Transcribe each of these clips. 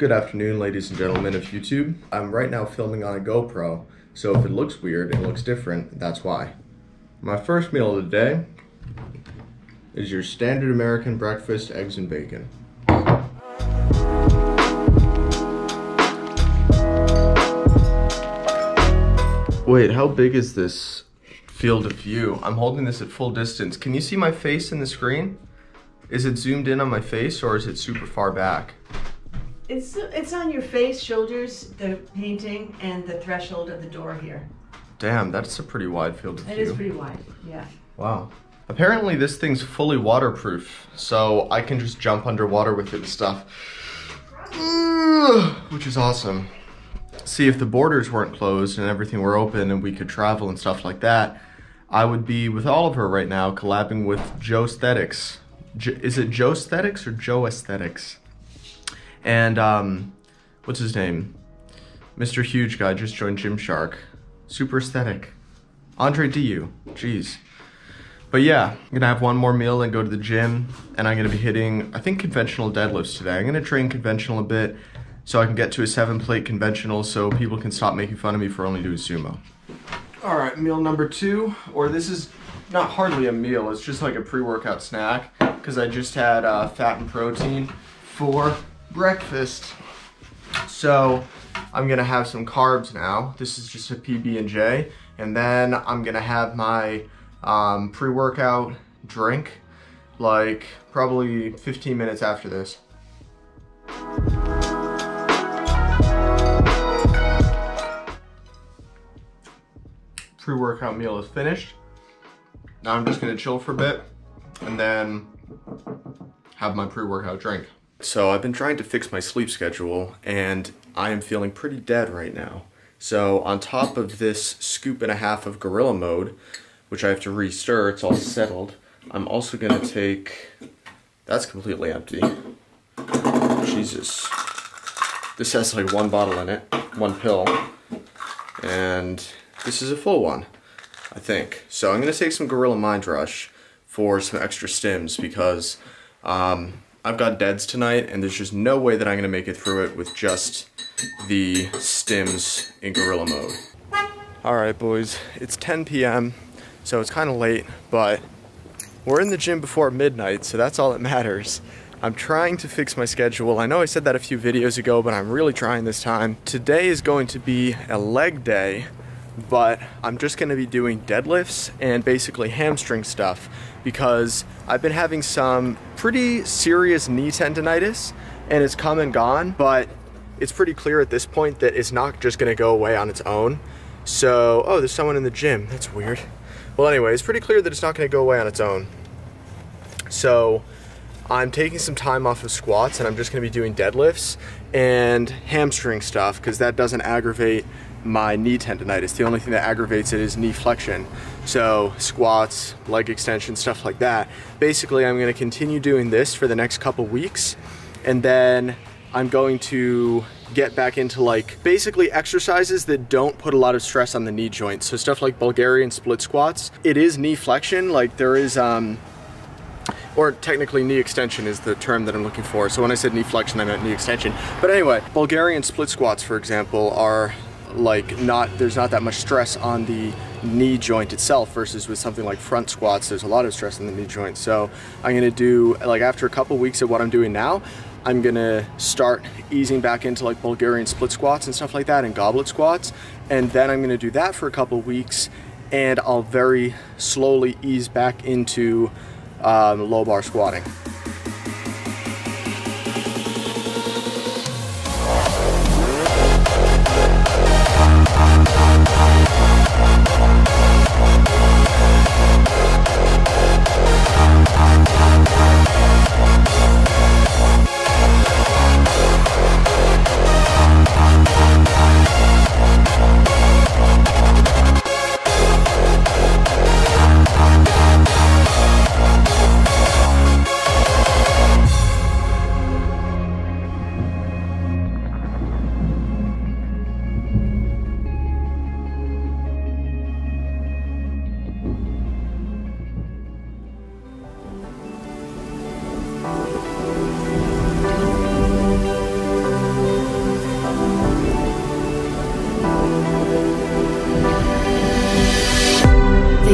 Good afternoon, ladies and gentlemen of YouTube. I'm right now filming on a GoPro, so if it looks weird, it looks different, that's why. My first meal of the day is your standard American breakfast, eggs and bacon. Wait, how big is this field of view? I'm holding this at full distance. Can you see my face in the screen? Is it zoomed in on my face or is it super far back? It's on your face, shoulders, the painting, and the threshold of the door here. Damn, that's a pretty wide field of view. It is pretty wide, yeah. Wow. Apparently this thing's fully waterproof, so I can just jump underwater with it and stuff. Which is awesome. See, if the borders weren't closed and everything were open and we could travel and stuff like that, I would be with Oliver right now collabing with Joe Aesthetics. Is it Joe Aesthetics or Joe Aesthetics? And, what's his name? Mr. Huge Guy just joined Gymshark. Super aesthetic. Andre Diu. Jeez. But yeah, I'm gonna have one more meal and go to the gym, and I'm gonna be hitting, I think, conventional deadlifts today. I'm gonna train conventional a bit so I can get to a 7-plate conventional so people can stop making fun of me for only doing sumo. All right, meal number 2, or this is not hardly a meal, it's just like a pre-workout snack, because I just had fat and protein for breakfast. So I'm gonna have some carbs now. This is just a PB&J, and then I'm gonna have my pre-workout drink, like probably 15 minutes after this. Pre-workout meal is finished. Now I'm just gonna chill for a bit and then have my pre-workout drink. So I've been trying to fix my sleep schedule and I am feeling pretty dead right now. So on top of this scoop and a half of Gorilla Mode, which I have to re-stir, it's all settled, I'm also gonna take, that's completely empty. Jesus. This has like 1 bottle in it, 1 pill, and this is a full one, I think. So I'm gonna take some Gorilla Mind Rush for some extra stims because I've got deads tonight and there's just no way that I'm gonna make it through it with just the stims in Gorilla Mode. All right, boys, it's 10 p.m. so it's kind of late, but we're in the gym before midnight, so that's all that matters. I'm trying to fix my schedule. I know I said that a few videos ago, but I'm really trying this time. Today is going to be a leg day, but I'm just gonna be doing deadlifts and basically hamstring stuff because I've been having some pretty serious knee tendonitis and it's come and gone, but it's pretty clear at this point that it's not just gonna go away on its own. So, oh, there's someone in the gym. That's weird. Well, anyway, it's pretty clear that it's not gonna go away on its own. So, I'm taking some time off of squats and I'm just gonna be doing deadlifts and hamstring stuff because that doesn't aggravate my knee tendonitis. The only thing that aggravates it is knee flexion. So squats, leg extension, stuff like that. Basically, I'm gonna continue doing this for the next couple weeks, and then I'm going to get back into like basically exercises that don't put a lot of stress on the knee joint. So stuff like Bulgarian split squats. It is knee flexion, like there is, or technically knee extension is the term that I'm looking for. So when I said knee flexion, I meant knee extension. But anyway, Bulgarian split squats, for example, are like there's not that much stress on the knee joint itself versus with something like front squats, there's a lot of stress on the knee joint. So I'm gonna do, like after a couple weeks of what I'm doing now, I'm gonna start easing back into like Bulgarian split squats and stuff like that and goblet squats. And then I'm gonna do that for a couple weeks and I'll very slowly ease back into low bar squatting.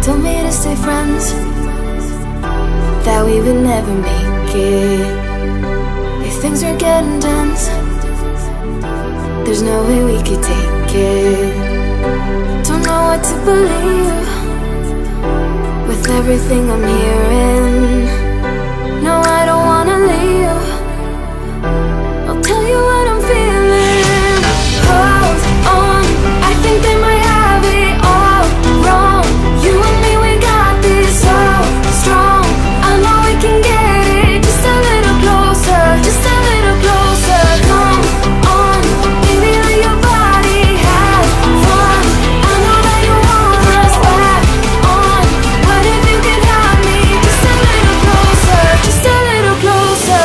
Told me to stay friends, that we would never make it. If things were getting tense, there's no way we could take it. Don't know what to believe with everything I'm hearing. No, I don't wanna leave. I'll tell you what I'm feeling. Hold on, I think they might have it all wrong. You and me, we got this so strong. I know we can get it just a little closer, just a little closer. Come on, baby, let your body have fun. I know that you want us back on. What if you could have me just a little closer, just a little closer?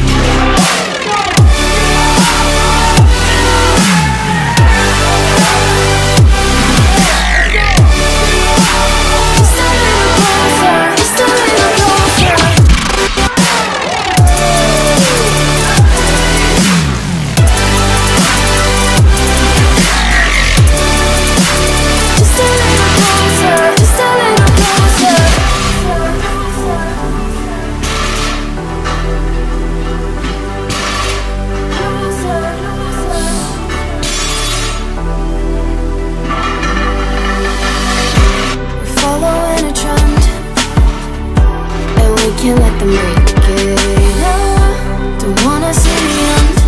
Can't let them break it. Don't wanna see the end.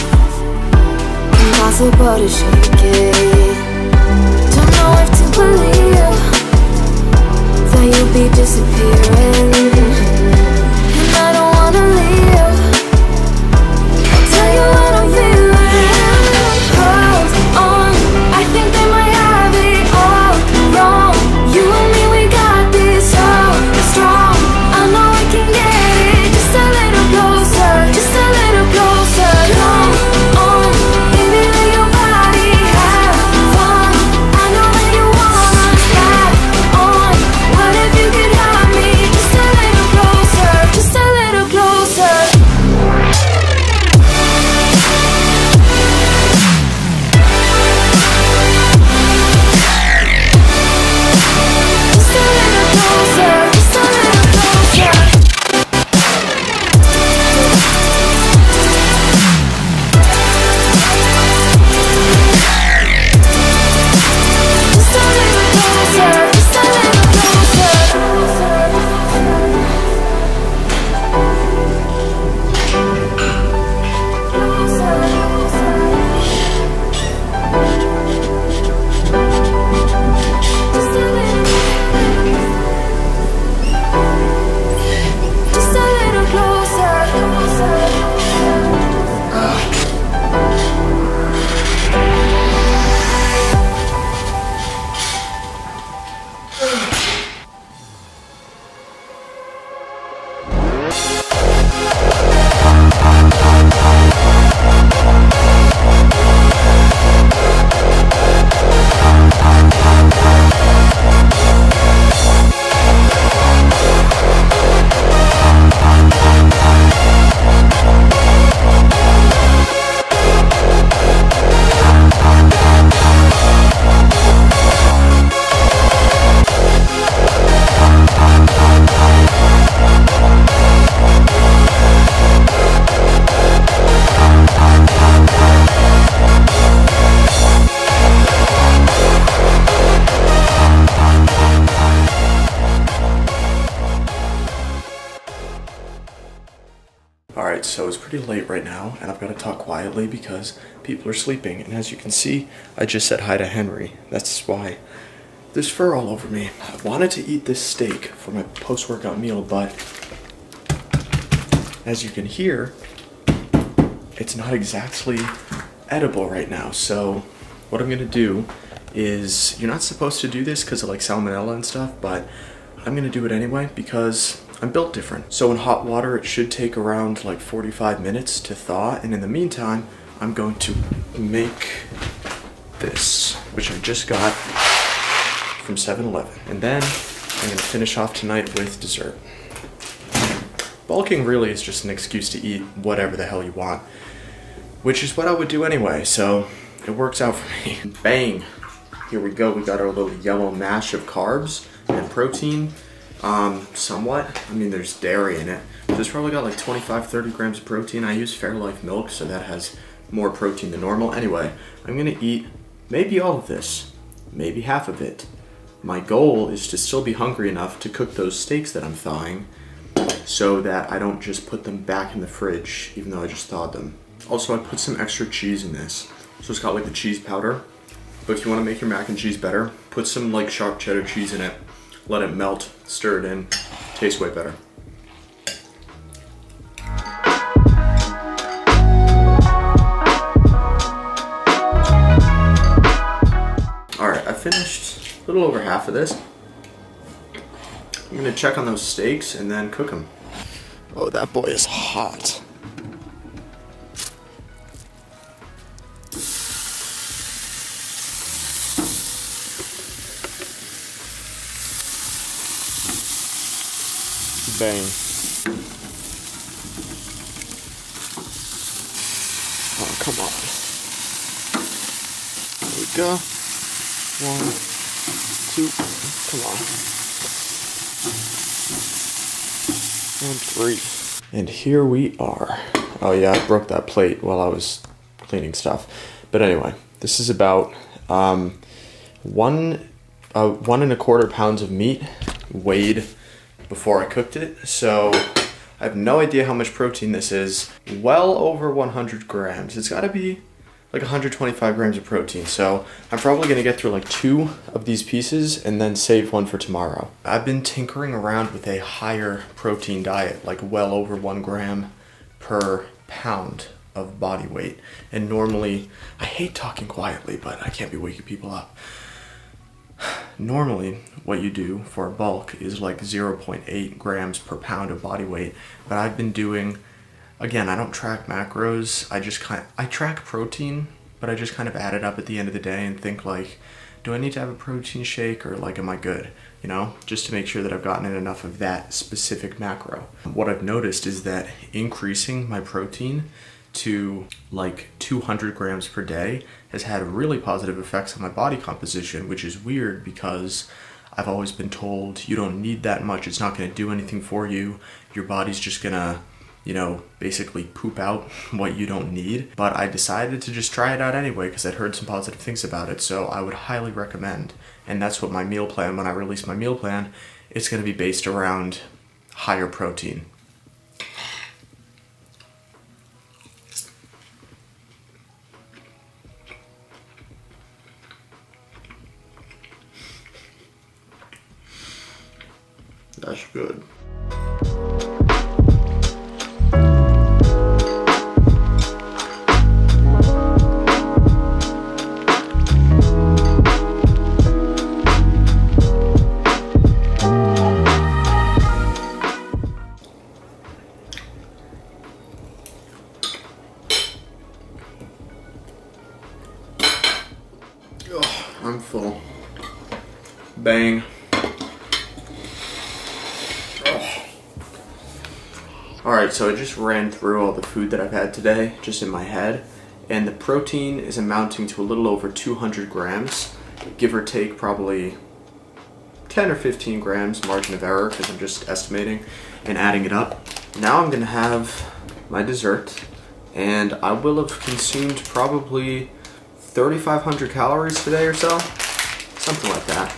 Impossible to shake it. Don't know if to believe that you'll be disappearing, and I don't wanna leave. I'll tell you what I'm feeling. Hold on, I think they might have it all wrong. You and me, we got this so strong. I know we can get it just a little closer, just a little closer. Come on, baby, let your body have fun. I know that you want us back on. What if you could have me just a little closer, just a little closer? Just a little closer, just a little closer. Just a little closer, just a little closer. Just a little closer. Alright, so it's pretty late right now, and I've got to talk quietly because people are sleeping. And as you can see, I just said hi to Henry. That's why there's fur all over me. I wanted to eat this steak for my post-workout meal, but as you can hear, it's not exactly edible right now. So what I'm gonna do is, you're not supposed to do this because of like salmonella and stuff, but I'm gonna do it anyway because I'm built different. So in hot water, it should take around like 45 minutes to thaw. And in the meantime, I'm going to make this, which I just got from 7-Eleven. And then I'm gonna finish off tonight with dessert. Bulking really is just an excuse to eat whatever the hell you want, which is what I would do anyway, so it works out for me. Bang! Here we go, we got our little yellow mash of carbs. And protein, somewhat. I mean, there's dairy in it. There's probably got like 25-30 grams of protein. I use Fairlife milk, so that has more protein than normal. Anyway, I'm gonna eat maybe all of this, maybe half of it. My goal is to still be hungry enough to cook those steaks that I'm thawing so that I don't just put them back in the fridge, even though I just thawed them. Also, I put some extra cheese in this. So it's got like the cheese powder. But if you wanna make your mac and cheese better, put some like sharp cheddar cheese in it, let it melt, stir it in, tastes way better. Alright, I finished a little over half of this. I'm gonna check on those steaks and then cook them. Oh, that boy is hot. Bang. Oh, come on. There we go. 1, 2, come on. And 3. And here we are. Oh yeah, I broke that plate while I was cleaning stuff. But anyway, this is about 1 1¼ pounds of meat weighed before I cooked it. So I have no idea how much protein this is. Well over 100 grams. It's gotta be like 125 grams of protein. So I'm probably gonna get through like 2 of these pieces and then save 1 for tomorrow. I've been tinkering around with a higher protein diet, like well over 1 gram per pound of body weight. And normally, I hate talking quietly, but I can't be waking people up. Normally, what you do for a bulk is like 0.8 grams per pound of body weight, but I've been doing, again, I don't track macros, I track protein, but I just kind of add it up at the end of the day and think like, do I need to have a protein shake or like, am I good? You know, just to make sure that I've gotten in enough of that specific macro. What I've noticed is that increasing my protein to like 200 grams per day has had really positive effects on my body composition, which is weird because I've always been told you don't need that much, it's not gonna do anything for you, your body's just gonna, you know, basically poop out what you don't need. But I decided to just try it out anyway because I'd heard some positive things about it, so I would highly recommend. And that's what my meal plan, when I release my meal plan, it's gonna be based around higher protein. That's good. Oh, I'm full. Bang. Alright, so I just ran through all the food that I've had today, just in my head, and the protein is amounting to a little over 200 grams, give or take probably 10 or 15 grams margin of error, because I'm just estimating and adding it up. Now I'm going to have my dessert, and I will have consumed probably 3,500 calories today or so, something like that.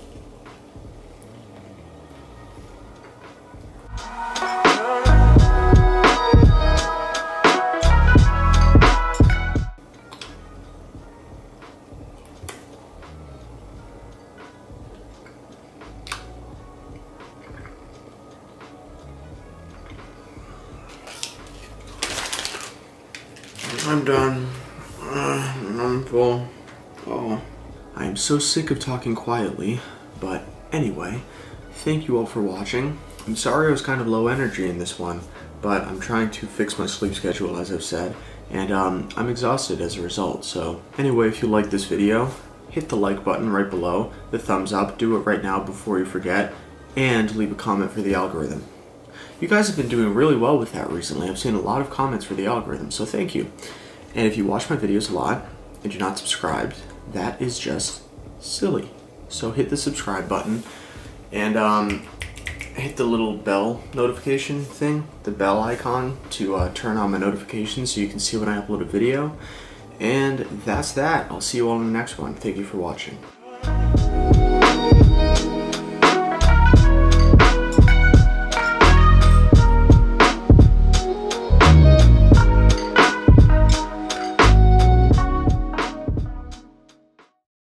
I'm done. I'm full. Oh. I am so sick of talking quietly, but anyway, thank you all for watching. I'm sorry I was kind of low energy in this one, but I'm trying to fix my sleep schedule, as I've said, and I'm exhausted as a result. So anyway, if you like this video, hit the like button right below, the thumbs up, do it right now before you forget, and leave a comment for the algorithm. You guys have been doing really well with that recently. I've seen a lot of comments for the algorithm, so thank you. And if you watch my videos a lot and you're not subscribed, that is just silly. So hit the subscribe button And hit the little bell notification thing, the bell icon, to turn on my notifications so you can see when I upload a video. And that's that. I'll see you all in the next one. Thank you for watching.